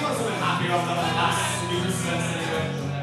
something happier off the last useless anyway.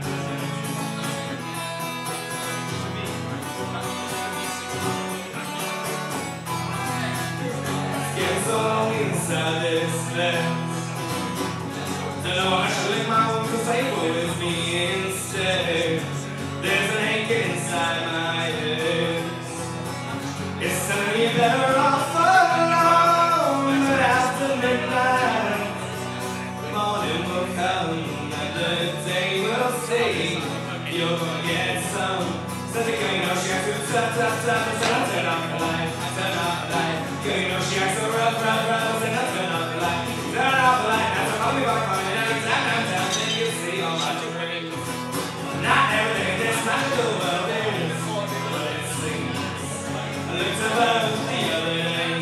Getting so lonely inside this mess. Don't know I should lick my wounds to say what is me instead. There's an aching inside my head. It's telling me better off alone. But after midnight, the morning will come and the day will stay. You'll get some. Said the girl, you know she acts so tough. Said I'll turn off the light, turn off the light. Girl, you know she acts so rough. Said I'll turn off the light, turn off the light. Now so call me back on the night, time, then you'll see all my dreams. Not everything that's not the world is what it seems. I looked above the other day.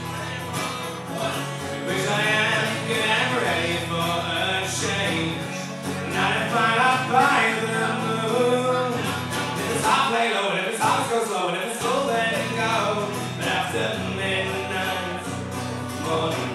Wish I am good and ready for a change. Not if I'm by the moon. If it's hot, play low, and if it's hot, go slow, and if it's full, then go. But after midnight, morning.